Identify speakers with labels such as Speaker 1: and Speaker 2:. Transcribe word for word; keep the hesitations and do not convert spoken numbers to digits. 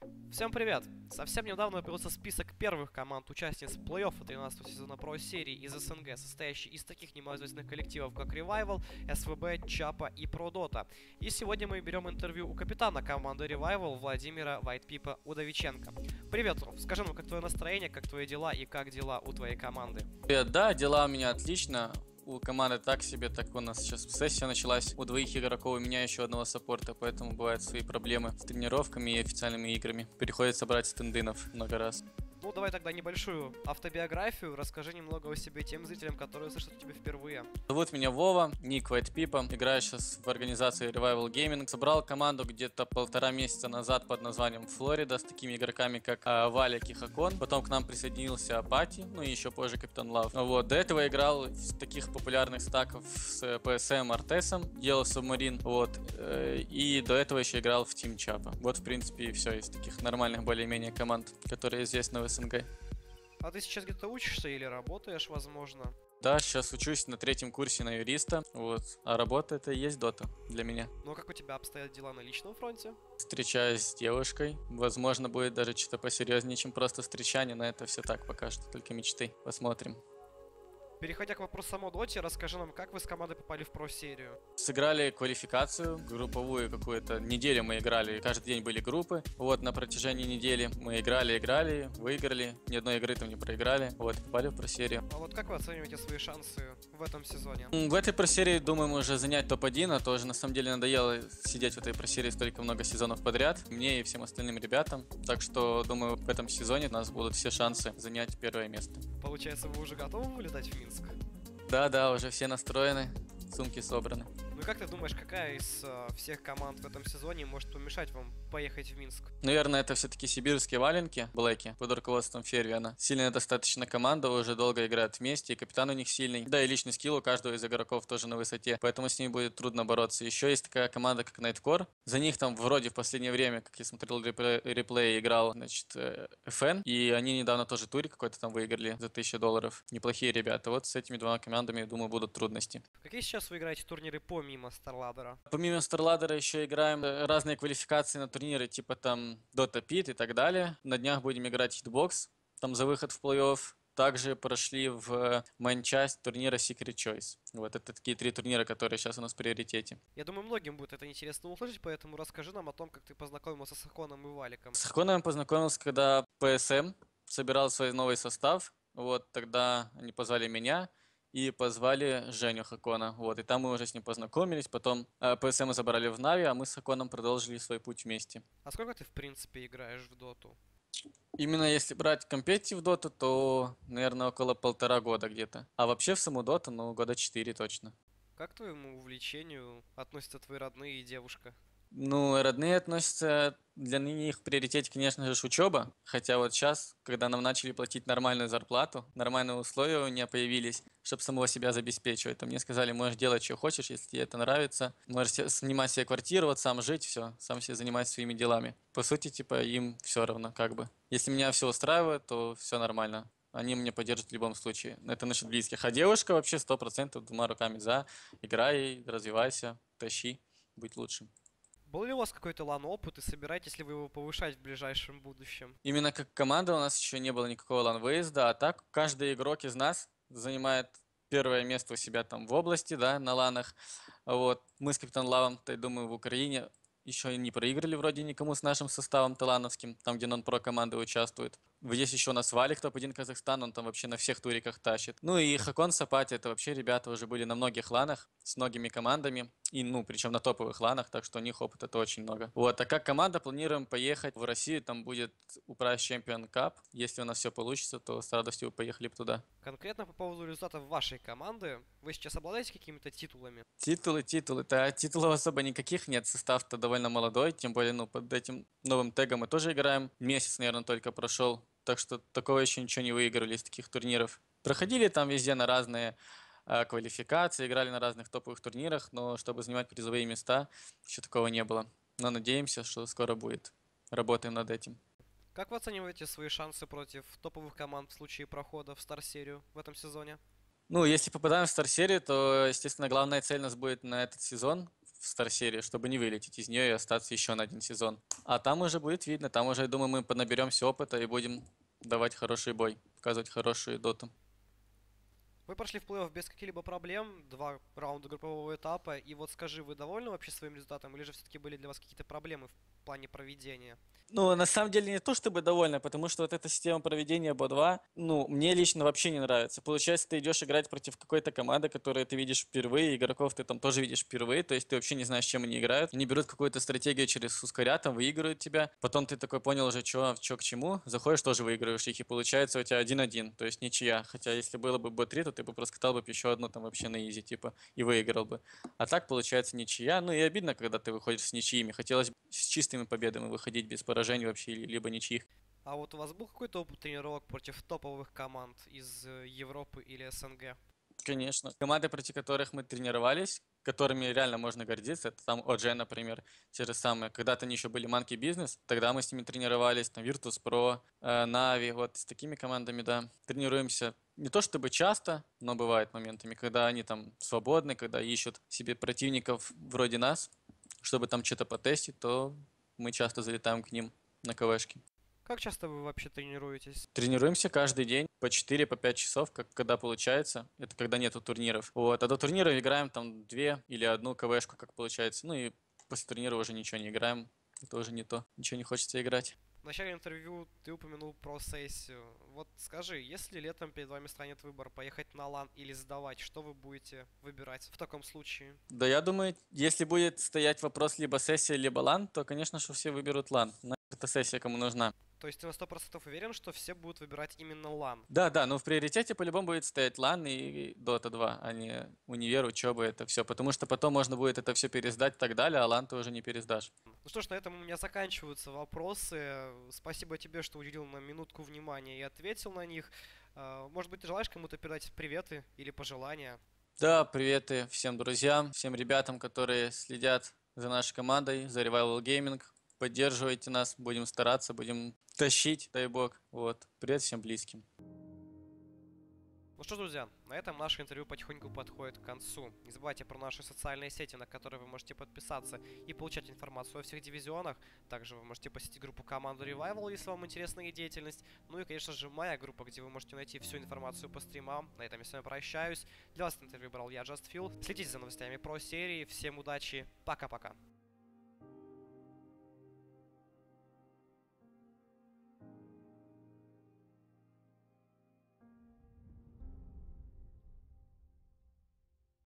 Speaker 1: Всем привет! Совсем недавно появился список первых команд участниц плей-оффа тринадцатого сезона Pro серии из СНГ, состоящий из таких немалоизвестных коллективов, как Revival, эс вэ бэ, Чапа и ProDota. И сегодня мы берем интервью у капитана команды Revival Владимира Вайтпипа Удовиченко. Привет, Ров, скажи нам, как твое настроение, как твои дела и как дела у твоей команды?
Speaker 2: Привет, да, дела у меня отлично. У команды так себе, так у нас сейчас сессия началась. У двоих игроков, у меня еще одного саппорта, поэтому бывают свои проблемы с тренировками и официальными играми. Приходится брать стендинов много раз.
Speaker 1: Ну, давай тогда небольшую автобиографию. Расскажи немного о себе тем зрителям, которые слышат тебя впервые.
Speaker 2: Зовут меня Вова, ник Вайтпипа. Играю сейчас в организации Revival Gaming. Собрал команду где-то полтора месяца назад под названием Флорида с такими игроками, как а, Валик и Хакон. Потом к нам присоединился Апати, ну и еще позже Капитан Лав. Вот, до этого играл в таких популярных стаков с пэ эс эм, Артесом, делал Субмарин. Вот, э, и до этого еще играл в Team Чапа. Вот, в принципе, и все из таких нормальных более-менее команд, которые известны в СНГ.
Speaker 1: А ты сейчас где-то учишься или работаешь, возможно?
Speaker 2: Да, сейчас учусь на третьем курсе на юриста, вот, а работа это и есть дота для меня.
Speaker 1: Ну а как у тебя обстоят дела на личном фронте?
Speaker 2: Встречаюсь с девушкой, возможно, будет даже что-то посерьезнее, чем просто встречание, но это все так пока что, только мечты, посмотрим.
Speaker 1: Переходя к вопросу самой доте, расскажи нам, как вы с командой попали в про-серию?
Speaker 2: Сыграли квалификацию, групповую какую-то, неделю мы играли, каждый день были группы, вот, на протяжении недели мы играли, играли, выиграли, ни одной игры там не проиграли, вот, попали в про-серию.
Speaker 1: А вот как вы оцениваете свои шансы в этом сезоне?
Speaker 2: В этой про-серии думаем уже занять топ один, а то уже на самом деле надоело сидеть в этой про-серии столько много сезонов подряд, мне и всем остальным ребятам, так что думаю в этом сезоне у нас будут все шансы занять первое место.
Speaker 1: Получается, вы уже готовы вылетать в Минск?
Speaker 2: Да-да, уже все настроены, сумки собраны.
Speaker 1: Ну и как ты думаешь, какая из э, всех команд в этом сезоне может помешать вам поехать в Минск?
Speaker 2: Наверное, это все-таки сибирские валенки, Блэки, под руководством Фервиана. Сильная достаточно команда, уже долго играют вместе, и капитан у них сильный. Да, и личный скилл у каждого из игроков тоже на высоте, поэтому с ними будет трудно бороться. Еще есть такая команда, как Nightcore. За них там вроде в последнее время, как я смотрел реплей, реплей играл, значит, эф эн, и они недавно тоже турик какой-то там выиграли за тысячу долларов. Неплохие ребята. Вот с этими двумя командами, думаю, будут трудности.
Speaker 1: Какие сейчас вы играете турниры помимо Старладера?
Speaker 2: Помимо Старладера еще играем разные квалификации на турниры, типа там Dota Pit и так далее. На днях будем играть Hitbox, там за выход в плей-офф. Также прошли в мейн-часть турнира Secret Choice. Вот это такие три турнира, которые сейчас у нас в приоритете.
Speaker 1: Я думаю, многим будет это интересно услышать, поэтому расскажи нам о том, как ты познакомился с Хаконом и Валиком.
Speaker 2: С Хаконом я познакомился, когда пэ эс эм собирал свой новый состав. Вот тогда они позвали меня и позвали Женю Хакона. Вот, и там мы уже с ним познакомились. Потом э, пэ эс эм мы забрали в Нави, а мы с Хаконом продолжили свой путь вместе.
Speaker 1: А сколько ты, в принципе, играешь в доту?
Speaker 2: Именно если брать компетитив доту, то, наверное, около полтора года где-то. А вообще в саму доту, ну, года четыре точно.
Speaker 1: Как к твоему увлечению относятся твои родные и девушка?
Speaker 2: Ну, родные относятся, для них в приоритете, конечно же, учеба. Хотя вот сейчас, когда нам начали платить нормальную зарплату, нормальные условия у меня появились, чтобы самого себя забеспечивать, то мне сказали, можешь делать, что хочешь, если тебе это нравится. Можешь се- снимать себе квартиру, вот сам жить, все, сам себе заниматься своими делами. По сути, типа, им все равно, как бы. Если меня все устраивает, то все нормально. Они меня поддержат в любом случае. Это насчет близких. А девушка вообще сто процентов двумя руками за. Играй, развивайся, тащи, быть лучшим.
Speaker 1: Был ли у вас какой-то лан-опыт и собираетесь ли вы его повышать в ближайшем будущем?
Speaker 2: Именно как команда у нас еще не было никакого лан-выезда, а так каждый игрок из нас занимает первое место у себя там в области, да, на ланах. Вот. Мы с Капитан Лавом, я думаю, в Украине еще не проиграли вроде никому с нашим составом талановским, там, где нон-про команды участвуют. Есть еще у нас Валик, топ-один Казахстан, он там вообще на всех туриках тащит. Ну и Хакон Сапати, это вообще ребята уже были на многих ланах, с многими командами, и, ну, причем на топовых ланах, так что у них опыта это очень много. Вот, а как команда планируем поехать в Россию, там будет Uprise Champion Cup, если у нас все получится, то с радостью поехали бы туда.
Speaker 1: Конкретно по поводу результатов вашей команды, вы сейчас обладаете какими-то титулами?
Speaker 2: Титулы, титулы, да, титулов особо никаких нет, состав-то довольно молодой, тем более, ну, под этим новым тегом мы тоже играем, месяц, наверное, только прошел, так что такого еще ничего не выиграли из таких турниров. Проходили там везде на разные э, квалификации, играли на разных топовых турнирах, но чтобы занимать призовые места, еще такого не было. Но надеемся, что скоро будет. Работаем над этим.
Speaker 1: Как вы оцениваете свои шансы против топовых команд в случае прохода в Стар-серию в этом сезоне?
Speaker 2: Ну, если попадаем в Стар-серию, то, естественно, главная цель у нас будет на этот сезон Стар-серии, чтобы не вылететь из нее и остаться еще на один сезон. А там уже будет видно, там уже, я думаю, мы поднаберемся опыта и будем давать хороший бой, показывать хорошую доту.
Speaker 1: Вы прошли в плей-офф без каких-либо проблем, два раунда группового этапа, и вот скажи, вы довольны вообще своим результатом, или же все-таки были для вас какие-то проблемы в плане проведения?
Speaker 2: Ну, на самом деле не то чтобы довольна, потому что вот эта система проведения бо два, ну, мне лично вообще не нравится. Получается, ты идешь играть против какой-то команды, которую ты видишь впервые, игроков ты там тоже видишь впервые, то есть ты вообще не знаешь, чем они играют. Они берут какую-то стратегию через ускоря, там выигрывают тебя, потом ты такой понял уже, что к чему, заходишь, тоже выигрываешь их, и получается у тебя один-один, то есть ничья. Хотя если было бы бо три, то ты бы просто катал бы еще одну там вообще на изи, типа, и выиграл бы. А так получается ничья, ну и обидно, когда ты выходишь с ничьими. Хотелось бы с чистыми победами выходить без поражений вообще, либо ничьих.
Speaker 1: А вот у вас был какой-то опыт тренировок против топовых команд из э, Европы или СНГ?
Speaker 2: Конечно. Команды, против которых мы тренировались, которыми реально можно гордиться, это там о джи, например, те же самые. Когда-то они еще были Monkey Business, тогда мы с ними тренировались, там Virtus.pro, э, Na'Vi, вот с такими командами, да. Тренируемся не то чтобы часто, но бывает моментами, когда они там свободны, когда ищут себе противников вроде нас, чтобы там что-то потестить, то мы часто залетаем к ним на КВшки.
Speaker 1: Как часто вы вообще тренируетесь?
Speaker 2: Тренируемся каждый день по четыре по пять часов, как, когда получается. Это когда нету турниров. Вот. А до турнира играем там две или одну КВшку, как получается. Ну и после турнира уже ничего не играем. Это уже не то. Ничего не хочется играть.
Speaker 1: В начале интервью ты упомянул про сессию. Вот скажи, если летом перед вами станет выбор поехать на лан или сдавать, что вы будете выбирать в таком случае?
Speaker 2: Да, я думаю, если будет стоять вопрос либо сессия, либо лан, то, конечно, что все выберут лан. На эта сессия кому нужна.
Speaker 1: То есть ты на сто процентов уверен, что все будут выбирать именно лан?
Speaker 2: Да, да, но в приоритете по-любому будет стоять лан и дота два, а не универ, учеба, это все. Потому что потом можно будет это все пересдать и так далее, а лан ты уже не пересдашь.
Speaker 1: Ну что ж, на этом у меня заканчиваются вопросы. Спасибо тебе, что уделил нам минутку внимания и ответил на них. А, Может быть, ты желаешь кому-то передать приветы или пожелания?
Speaker 2: Да, приветы всем друзьям, всем ребятам, которые следят за нашей командой, за Revival Gaming. Поддерживайте нас, будем стараться, будем тащить, дай бог. Вот. Привет всем близким.
Speaker 1: Ну что ж, друзья, на этом наше интервью потихоньку подходит к концу. Не забывайте про наши социальные сети, на которые вы можете подписаться и получать информацию о всех дивизионах. Также вы можете посетить группу команды Revival, если вам интересна их деятельность. Ну и, конечно же, моя группа, где вы можете найти всю информацию по стримам. На этом я с вами прощаюсь. Для вас это интервью брал я, JustFeel. Следите за новостями про серии. Всем удачи. Пока-пока.